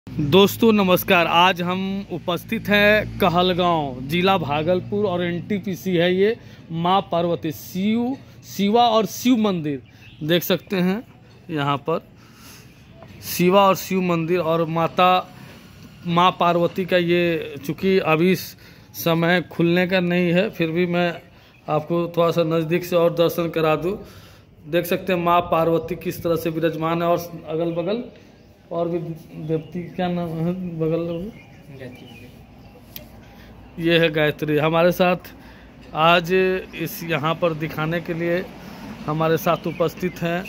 दोस्तों नमस्कार। आज हम उपस्थित हैं कहलगांव, जिला भागलपुर और एनटीपीसी है ये माँ पार्वती शिवा और शिव मंदिर देख सकते हैं। यहाँ पर शिवा और शिव मंदिर और माँ पार्वती का ये, चूँकि अभी समय खुलने का नहीं है, फिर भी मैं आपको थोड़ा सा नज़दीक से और दर्शन करा दूँ। देख सकते हैं माँ पार्वती किस तरह से विराजमान है और अगल बगल और भी देवती, क्या नाम है बगल में, ये है गायत्री। हमारे साथ आज इस यहाँ पर दिखाने के लिए हमारे साथ उपस्थित हैं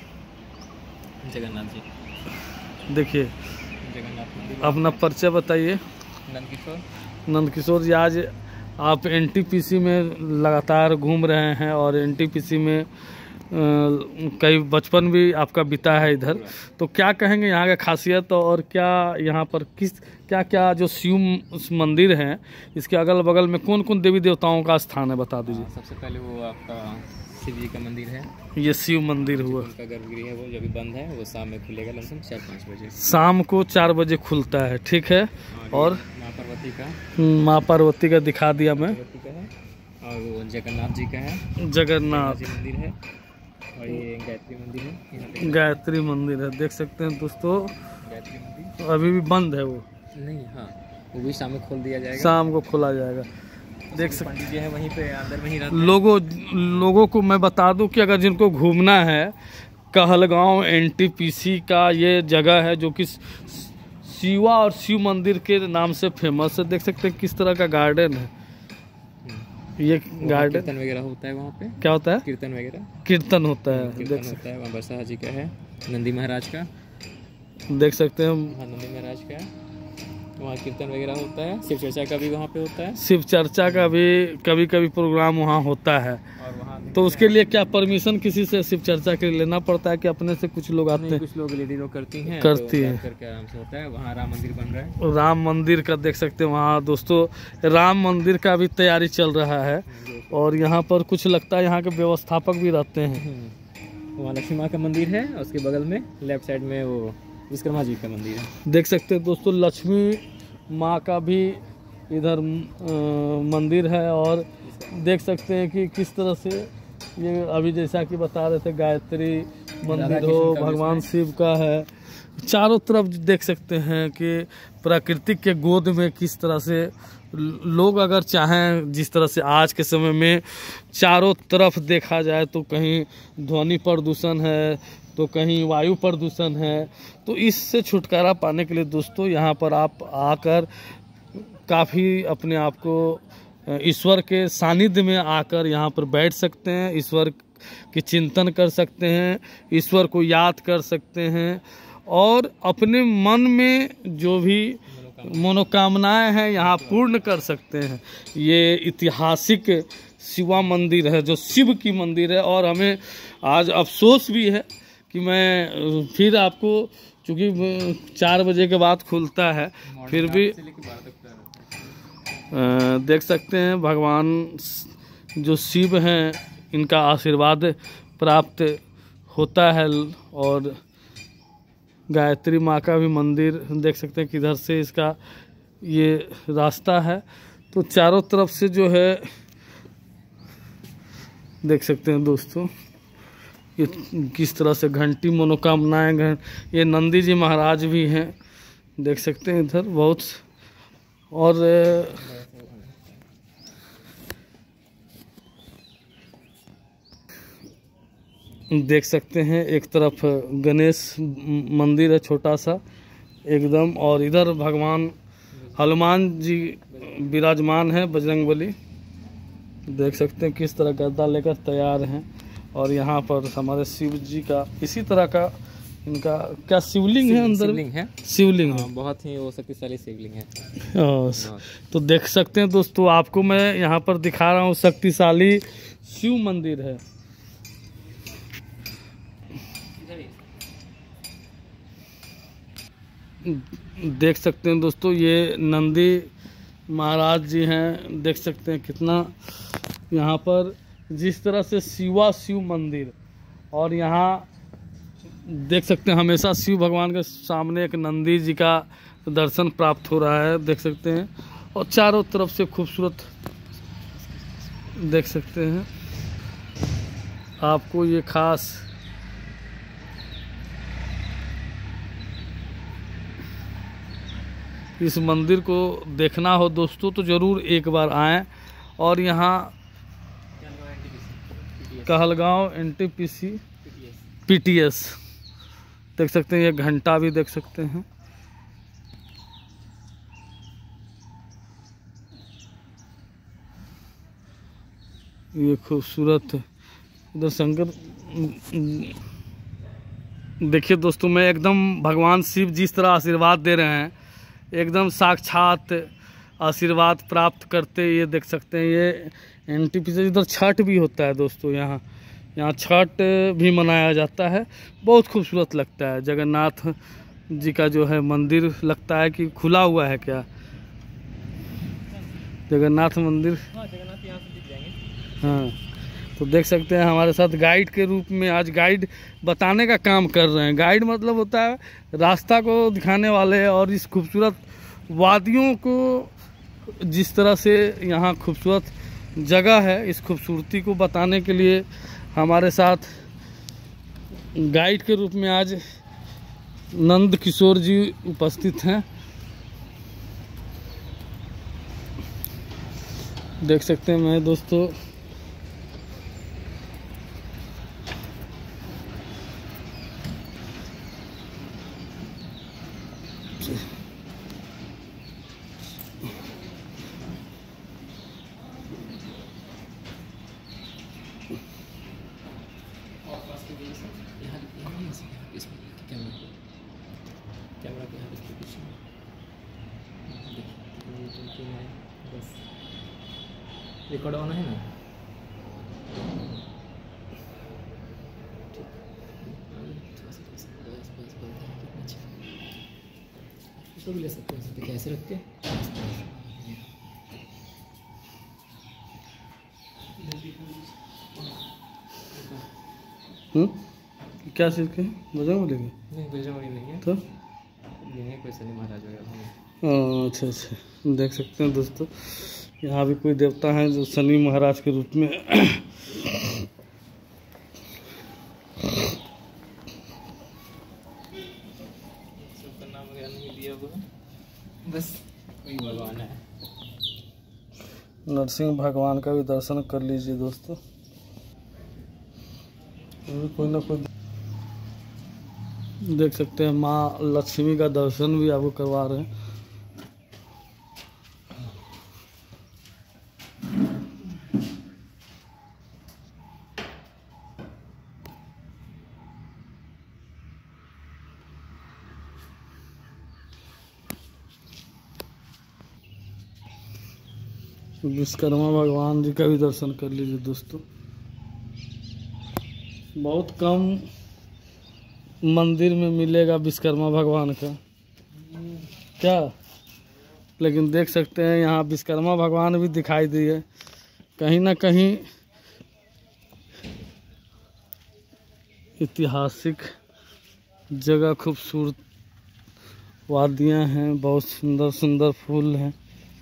जगन्नाथ जी। देखिए, जगन्नाथ अपना परिचय बताइए। नंदकिशोर जी, आज आप एनटीपीसी में लगातार घूम रहे हैं और एनटीपीसी में कई बचपन भी आपका बीता है इधर, तो क्या कहेंगे यहाँ का खासियत और क्या यहाँ पर क्या जो शिव मंदिर है, इसके अगल बगल में कौन कौन देवी देवताओं का स्थान है, बता दीजिए। सबसे पहले वो आपका शिव जी का मंदिर है, ये शिव मंदिर हुआ। उनका गर्भगृह है, वो जो भी बंद है वो शाम में खुलेगा, लगभग 4-5 बजे। शाम को 4 बजे खुलता है, ठीक है। और माँ पार्वती का दिखा दिया मैं, और वो जगन्नाथ जी का है, जगन्नाथ मंदिर है, और ये गायत्री मंदिर है, यहाँ पे गायत्री मंदिर है। देख सकते हैं दोस्तों, गायत्री मंदिर अभी भी बंद है वो नहीं, हाँ वो भी शाम में खोल दिया जाएगा, शाम को खोला जाएगा। देख सकते पंडित जी है वहीं पे अंदर में ही रहते हैं। लोगों को मैं बता दूं कि अगर जिनको घूमना है, कहलगांव एनटीपीसी का ये जगह है जो कि शिवा और शिव मंदिर के नाम से फेमस है। देख सकते हैं किस तरह का गार्डन है ये गार्डन। कीर्तन वगैरह होता है वहाँ पे। क्या होता है? कीर्तन वगैरह, कीर्तन होता है। कीर्तन होता है वहाँ। बरसाहा जी का है, नंदी महाराज का देख सकते हैं, हाँ नंदी महाराज का वहाँ कीर्तन वगैरह होता है। शिव चर्चा का भी वहाँ पे होता है, शिव चर्चा का भी कभी कभी प्रोग्राम वहाँ होता है। और वहाँ तो उसके लिए क्या परमिशन किसी से शिव चर्चा के लिए लेना पड़ता है कि अपने से कुछ लोग आते हैं? कुछ लोग लेडी लोग करती हैं, करती हैं, करके आराम से होता है। वहाँ राम मंदिर बन रहा है, राम मंदिर का देख सकते हैं वहाँ दोस्तों, राम मंदिर का भी तैयारी चल रहा है। और यहाँ पर कुछ लगता है यहाँ के व्यवस्थापक भी रहते हैं। वहाँ लक्ष्मी माँ का मंदिर है, और उसके बगल में लेफ्ट साइड में वो विश्वकर्मा जी का मंदिर है। देख सकते हैं दोस्तों, लक्ष्मी माँ का भी इधर मंदिर है। और देख सकते हैं कि किस तरह से ये अभी जैसा कि बता रहे थे, गायत्री मंदिर हो, भगवान शिव का है। चारों तरफ देख सकते हैं कि प्राकृतिक के गोद में किस तरह से लोग अगर चाहें, जिस तरह से आज के समय में चारों तरफ देखा जाए तो कहीं ध्वनि प्रदूषण है तो कहीं वायु प्रदूषण है, तो इससे छुटकारा पाने के लिए दोस्तों यहाँ पर आप आकर काफ़ी अपने आप को ईश्वर के सानिध्य में आकर यहाँ पर बैठ सकते हैं, ईश्वर की चिंतन कर सकते हैं, ईश्वर को याद कर सकते हैं और अपने मन में जो भी मनोकामनाएं हैं यहाँ पूर्ण कर सकते हैं। ये ऐतिहासिक शिवा मंदिर है जो शिव की मंदिर है। और हमें आज अफसोस भी है कि मैं फिर आपको, चूँकि 4 बजे के बाद खुलता है, फिर भी देख सकते हैं भगवान जो शिव हैं इनका आशीर्वाद प्राप्त होता है। और गायत्री माँ का भी मंदिर देख सकते हैं किधर से इसका ये रास्ता है, तो चारों तरफ से जो है देख सकते हैं दोस्तों ये किस तरह से घंटी मनोकामनाएं। ये नंदी जी महाराज भी हैं, देख सकते हैं इधर बहुत। और देख सकते हैं एक तरफ गणेश मंदिर है छोटा सा एकदम, और इधर भगवान हनुमान जी विराजमान है, बजरंगबली। देख सकते हैं किस तरह गद्दा लेकर तैयार हैं। और यहाँ पर हमारे शिव जी का इसी तरह का इनका क्या शिवलिंग है, अंदर शिवलिंग है, बहुत ही वो शक्तिशाली शिवलिंग है। तो देख सकते हैं दोस्तों, आपको मैं यहाँ पर दिखा रहा हूँ, शक्तिशाली शिव मंदिर है। देख सकते हैं दोस्तों, ये नंदी महाराज जी हैं। देख सकते हैं कितना यहाँ पर जिस तरह से शिवा शिव मंदिर, और यहाँ देख सकते हैं हमेशा शिव भगवान के सामने एक नंदी जी का दर्शन प्राप्त हो रहा है, देख सकते हैं। और चारों तरफ से खूबसूरत देख सकते हैं आपको ये खास इस मंदिर को देखना हो दोस्तों तो ज़रूर एक बार आएँ। और यहाँ कहलगांव NTPC PTS देख सकते हैं, ये घंटा भी देख सकते हैं। ये खूबसूरत उधर शंकर देखिए दोस्तों, मैं एकदम भगवान शिव जिस तरह आशीर्वाद दे रहे हैं, एकदम साक्षात आशीर्वाद प्राप्त करते ये देख सकते हैं। ये NTPC इधर छठ भी होता है दोस्तों, यहाँ छठ भी मनाया जाता है। बहुत खूबसूरत लगता है। जगन्नाथ जी का जो है मंदिर लगता है कि खुला हुआ है क्या, जगन्नाथ मंदिर। जगन्नाथ यहाँ से दिख जाएंगे। हाँ, तो देख सकते हैं हमारे साथ गाइड के रूप में आज गाइड बताने का काम कर रहे हैं। गाइड मतलब होता है रास्ता को दिखाने वाले, और इस खूबसूरत वादियों को जिस तरह से यहाँ खूबसूरत जगह है, इस खूबसूरती को बताने के लिए हमारे साथ गाइड के रूप में आज नंद किशोर जी उपस्थित हैं। देख सकते हैं मैं दोस्तों कैमरा के यहाँ देखिए कुछ बस रिकॉर्ड ऑन है ना। इसको भी ले सकते हैं, कैसे रख के क्या चीज़ के बजाओ बोलेंगे? नहीं बजरंगबली नहीं है तो ये कोई शनि महाराज वगैरह। अच्छा अच्छा, देख सकते हैं दोस्तों यहाँ भी कोई देवता हैं जो शनि महाराज के रूप में सबका नाम वगैरह नहीं दिया हुआ, बस वही भगवान है। नरसिंह भगवान का भी दर्शन कर लीजिए दोस्तों। कोई ना कोई देख सकते हैं माँ लक्ष्मी का दर्शन भी आपको करवा रहे हैं। विश्वकर्मा भगवान जी का भी दर्शन कर लीजिए दोस्तों। बहुत कम मंदिर में मिलेगा विश्वकर्मा भगवान का क्या, लेकिन देख सकते हैं यहाँ विश्वकर्मा भगवान भी दिखाई दिए। कहीं ना कहीं ऐतिहासिक जगह, खूबसूरत वादियाँ हैं, बहुत सुंदर सुंदर फूल हैं।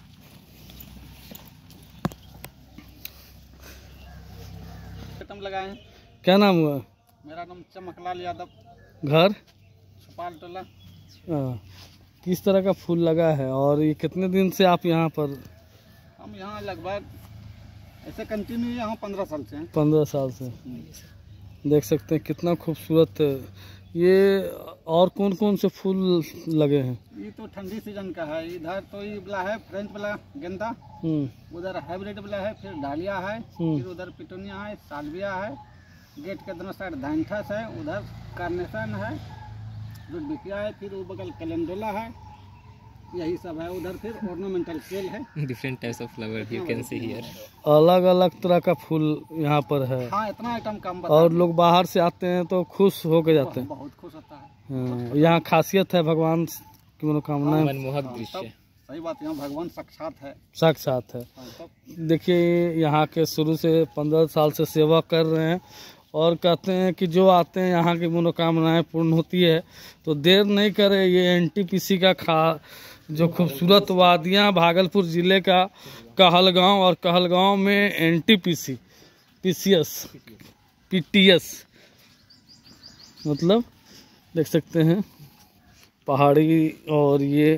लगाए। क्या नाम हुआ? मेरा नाम चमकलाल यादव, घर छपाल टोला। किस तरह का फूल लगा है और ये कितने दिन से आप यहाँ पर? हम यहाँ लगभग ऐसे कंटिन्यू यहाँ 15 साल से हैं। 15 साल से। देख सकते हैं कितना खूबसूरत ये। और कौन कौन से फूल लगे हैं? ये तो ठंडी सीजन का है। इधर तो ये वाला है फ्रेंच वाला गेंदा, उधर हाइब्रिड वाला है, फिर डालिया है, फिर उधर पिटोनिया है, सालविया है, गेट के दोनों साइड धाइंथस है, उधर कार्नेशन है, रुडबिकिया है, फिर वो बगल कैलेंडोला है, यही सब है। उधर फिर ऑर्नामेंटल केल है। Different types of flower you can see here. अलग अलग तरह का फूल यहाँ पर है। हाँ, इतना आइटम कम बता। और लोग बाहर से आते हैं तो खुश होके जाते हैं। बहुत खुश होता है। यहाँ खासियत है भगवान की मनोकामना। मनमोहक दृश्य। सही बात, यहाँ भगवान साक्षात है। साक्षात है। देखिए यहाँ के शुरू से 15 साल से सेवा कर रहे हैं और कहते हैं कि जो आते हैं यहाँ की मनोकामनाएं पूर्ण होती है। तो देर नहीं करें, ये एनटीपीसी का जो खूबसूरत वादियाँ भागलपुर ज़िले का कहलगांव, और कहलगांव में एनटीपीसी पीटीएस मतलब देख सकते हैं पहाड़ी। और ये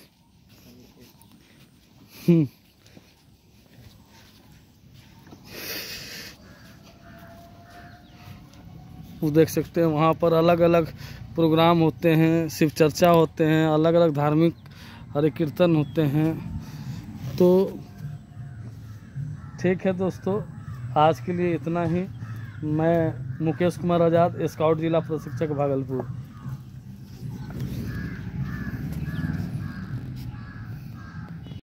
वो देख सकते हैं वहाँ पर अलग अलग प्रोग्राम होते हैं, शिव चर्चा होते हैं, अलग अलग धार्मिक हरे कीर्तन होते हैं। तो ठीक है दोस्तों, आज के लिए इतना ही। मैं मुकेश कुमार आज़ाद, स्काउट जिला प्रशिक्षक भागलपुर।